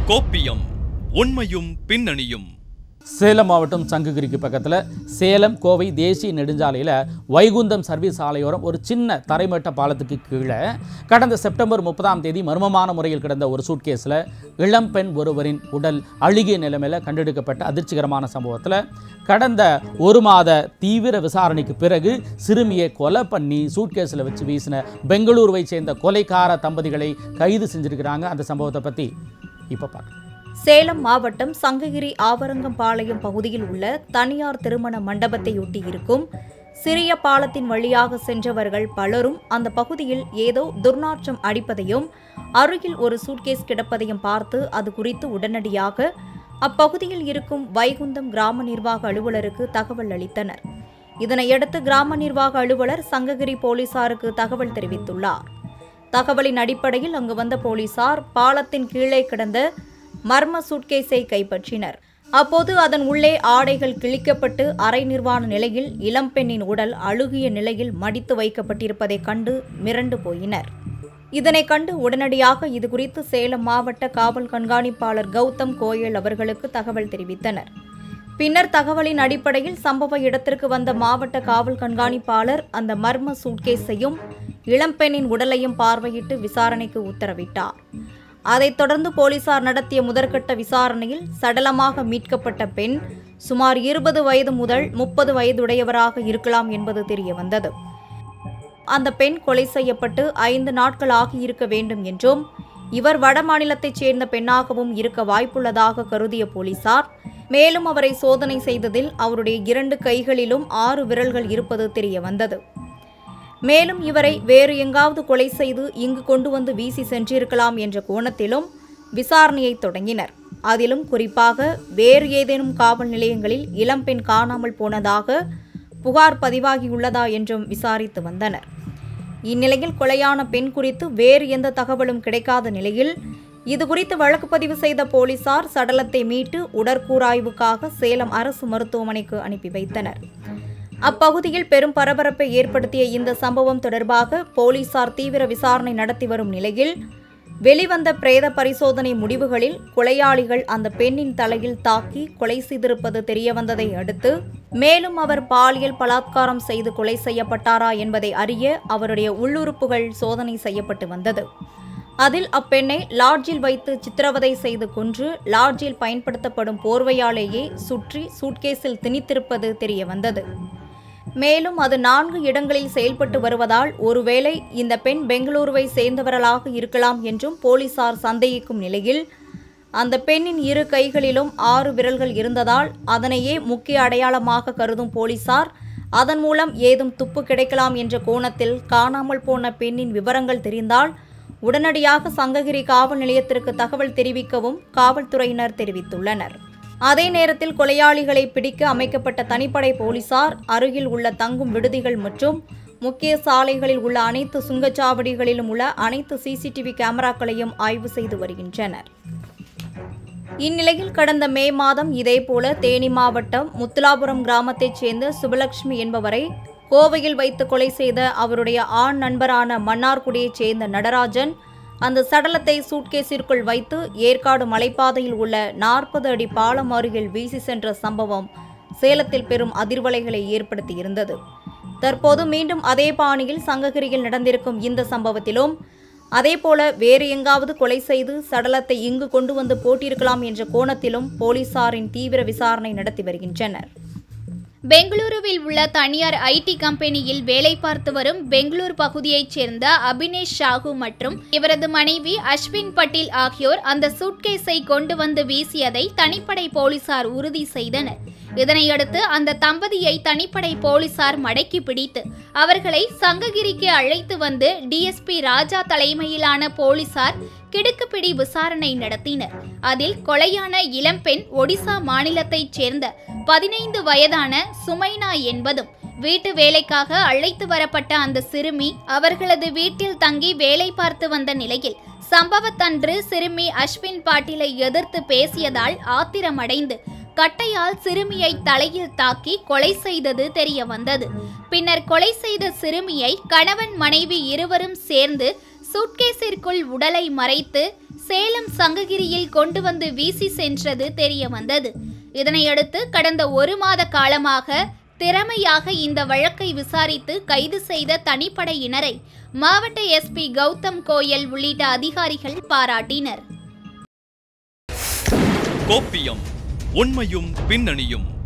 கோப்பியம் உண்மையும் பின்னணியும். சேலம் மாவட்டம் சங்ககிரிக்கு பக்கத்தில் சேலம் கோவை தேசிய நெடுஞ்சாலையில் வைகுந்தம் சர்வீஸ் சாலையோரம் ஒரு சின்ன தரைமட்ட பாலத்துக்கு கீழே கடந்த செப்டம்பர் 30ஆம் தேதி மர்மமான முறையில் கிடந்த ஒரு சூட்கேஸில் இளம்பெண் ஒருவரின் உடல் அழுகிய நிலைமையில் கண்டெடுக்கப்பட்ட அதிர்ச்சிகரமான சம்பவத்தில் கடந்த ஒரு மாத தீவிர விசாரணைக்கு பிறகு சிறுமியை கொலை பண்ணி சூட்கேஸில் வச்சு வீசின பெங்களூருவை சேர்ந்த கொலைக்கார தம்பதிகளை கைது செஞ்சிருக்கிறாங்க. அந்த சம்பவத்தை பற்றி இப்போ பார்க்கலாம். சேலம் மாவட்டம் சங்ககிரி ஆவரங்கம்பாளையம் பகுதியில் உள்ள தனியார் திருமண மண்டபத்தையொட்டி இருக்கும் சிறிய பாலத்தின் வழியாக சென்றவர்கள் பலரும் அந்த பகுதியில் ஏதோ துர்நாற்றம் அடிப்பதையும் அருகில் ஒரு சூட்கேஸ் கிடப்பதையும் பார்த்து அது குறித்து உடனடியாக அப்பகுதியில் இருக்கும் வைகுந்தம் கிராம நிர்வாக அலுவலருக்கு தகவல் அளித்தனர். இதனையடுத்து கிராம நிர்வாக அலுவலர் சங்ககிரி போலீசாருக்கு தகவல் தெரிவித்துள்ளார். தகவலின் அடிப்படையில் அங்கு வந்த போலீசார் பாலத்தின் கீழே கிடந்த மர்ம சூட்கேஸை கைப்பற்றினர். அப்போது அதன் உள்ளே ஆடைகள் கிழிக்கப்பட்டு அரை நிர்வாண நிலையில் இளம்பெண்ணின் உடல் அழுகிய நிலையில் மடித்து வைக்கப்பட்டிருப்பதைக் கண்டு மிரண்டு போயினர். இதனை கண்டு உடனடியாக இதுகுறித்து சேலம் மாவட்ட காவல் கண்காணிப்பாளர் கௌதம் கோயல் அவர்களுக்கு தகவல் தெரிவித்தனர். பின்னர் தகவலின் அடிப்படையில் சம்பவ இடத்திற்கு வந்த மாவட்ட காவல் கண்காணிப்பாளர் அந்த மர்ம சூட்கேஸையும் இளம்பெண்ணின் உடலையும் பார்வையிட்டு விசாரணைக்கு உத்தரவிட்டார். அதைத் தொடர்ந்து போலீசார் நடத்திய முதற்கட்ட விசாரணையில் சடலமாக மீட்கப்பட்ட பெண் சுமார் 20 வயது முதல் 30 வயதுடையவராக இருக்கலாம் என்பது தெரியவந்தது. அந்த பெண் கொலை செய்யப்பட்டு 5 நாட்கள் ஆகியிருக்க வேண்டும் என்றும் இவர் வட மாநிலத்தைச் சேர்ந்த பெண்ணாகவும் இருக்க வாய்ப்புள்ளதாக கருதிய போலீசார் மேலும் அவரை சோதனை செய்ததில் அவருடைய 2 கைகளிலும் 6 விரல்கள் இருப்பது தெரியவந்தது. மேலும் இவரை வேறு எங்காவது கொலை செய்து இங்கு கொண்டு வந்து வீசி சென்றிருக்கலாம் என்ற கோணத்திலும் விசாரணையை தொடங்கினர். அதிலும் குறிப்பாக வேறு ஏதேனும் காவல் நிலையங்களில் இளம்பெண் காணாமல் போனதாக புகார் பதிவாகியுள்ளதா என்றும் விசாரித்து வந்தனர். இந்நிலையில் கொலையான பெண் குறித்து வேறு எந்த தகவலும் கிடைக்காத நிலையில் இதுகுறித்து வழக்கு பதிவு செய்த போலீசார் சடலத்தை மீட்டு உடற்கூறாய்வுக்காக சேலம் அரசு மருத்துவமனைக்கு அனுப்பி வைத்தனர். அப்பகுதியில் பெரும் பரபரப்பை ஏற்படுத்திய இந்த சம்பவம் தொடர்பாக போலீசார் தீவிர விசாரணை நடத்தி வரும் நிலையில் வெளிவந்த பிரேத பரிசோதனை முடிவுகளில் கொலையாளிகள் அந்த பெண்ணின் தலையில் தாக்கி கொலை செய்திருப்பது தெரியவந்ததை அடுத்து மேலும் அவர் பாலியல் பலாத்காரம் செய்து கொலை செய்யப்பட்டாரா என்பதை அறிய அவருடைய உள்ளுறுப்புகள் சோதனை செய்யப்பட்டு வந்தது. அதில் அப்பெண்ணை லாட்ஜில் வைத்து சித்திரவதை செய்து கொன்று லாட்ஜில் பயன்படுத்தப்படும் போர்வையாலேயே சுற்றி சூட்கேஸில் திணித்திருப்பது தெரியவந்தது. மேலும் அது 4 இடங்களில் செயல்பட்டு வருவதால் ஒருவேளை இந்த பெண் பெங்களூருவை சேர்ந்தவர்களாக இருக்கலாம் என்றும் போலீசார் சந்தேகிக்கும் நிலையில் அந்த பெண்ணின் 2 கைகளிலும் 6 விரல்கள் இருந்ததால் அதனையே முக்கிய அடையாளமாக கருதும் போலீசார் அதன் மூலம் ஏதும் துப்பு கிடைக்கலாம் என்ற கோணத்தில் காணாமல் போன பெண்ணின் விவரங்கள் தெரிந்தால் உடனடியாக சங்ககிரி காவல் நிலையத்திற்கு தகவல் தெரிவிக்கவும் காவல்துறையினர் தெரிவித்துள்ளனர். அதே நேரத்தில் கொலையாளிகளை பிடிக்க அமைக்கப்பட்ட தனிப்படை போலீசார் அருகில் உள்ள தங்கும் விடுதிகள் மற்றும் முக்கிய சாலைகளில் உள்ள அனைத்து சுங்கச்சாவடிகளிலும் உள்ள அனைத்து சிசிடிவி கேமராக்களையும் ஆய்வு செய்து வருகின்றனர். இந்நிலையில் கடந்த மே மாதம் இதேபோல தேனி மாவட்டம் முத்துலாபுரம் கிராமத்தைச் சேர்ந்த சுபலட்சுமி என்பவரை கோவையில் வைத்து கொலை செய்த அவருடைய ஆண் நண்பரான மன்னார்குடியைச் சேர்ந்த நடராஜன் அந்த சடலத்தை சூட்கேஸிற்குள் வைத்து ஏற்காடு மலைப்பாதையில் உள்ள 40 அடி பாலம் அருகில் வீசி சென்ற சம்பவம் சேலத்தில் பெரும் அதிர்வலைகளை ஏற்படுத்தியிருந்தது. தற்போது மீண்டும் அதே பாணியில் சங்ககிரியில் நடந்திருக்கும் இந்த சம்பவத்திலும் அதேபோல வேறு எங்காவது கொலை செய்து சடலத்தை இங்கு கொண்டு வந்து போட்டிருக்கலாம் என்ற கோணத்திலும் போலீசாரின் தீவிர விசாரணை நடத்தி வருகின்றனர். பெங்களூருவில் உள்ள தனியார் ஐடி கம்பெனியில் வேலை பார்த்து வரும் பெங்களூர் பகுதியைச் சேர்ந்த அபினேஷ் ஷாகு மற்றும் இவரது மனைவி அஸ்வின் பட்டேல் ஆகியோர் அந்த சூட்கேஸை கொண்டு வந்து வீசியதை தனிப்படை போலீசார் உறுதி செய்தனர். இதனையடுத்து அந்த தம்பதியை தனிப்படை போலீசார் மடக்கி பிடித்து அவர்களை சங்ககிரிக்கு அழைத்து வந்து டிஎஸ்பி ராஜா தலைமையிலான போலீசார் கிடுக்குப்பிடி விசாரணை நடத்தினர். அதில் கொலையான இளம்பெண் ஒடிசா மாநிலத்தைச் சேர்ந்த 15 வயதான சுமைனா என்பதும் வீட்டு வேலைக்காக அழைத்து வரப்பட்ட அந்த சிறுமி அவர்களது வீட்டில் தங்கி வேலை பார்த்து வந்த நிலையில் சம்பவத்தன்று சிறுமி அஸ்வின் பாட்டீலை எதிர்த்து பேசியதால் ஆத்திரமடைந்து கட்டையால் சிறுமியை தலையில் தாக்கி கொலை செய்தது தெரிய வந்தது. பின்னர் கொலை செய்த சிறுமியை கணவன் மனைவி இருவரும் சேர்ந்து சூட்கேஸிற்குள் உடலை மறைத்து சேலம் சங்ககிரியில் கொண்டு வந்து வீசி சென்றது தெரிய வந்தது. இதனையடுத்து கடந்த 1 மாத காலமாக திறமையாக இந்த வழக்கை விசாரித்து கைது செய்த தனிப்படையினரை மாவட்ட எஸ்பி கௌதம் கோயல் உள்ளிட்ட அதிகாரிகள் பாராட்டினர். கோப்பியம் உண்மையும் பின்னணியும்.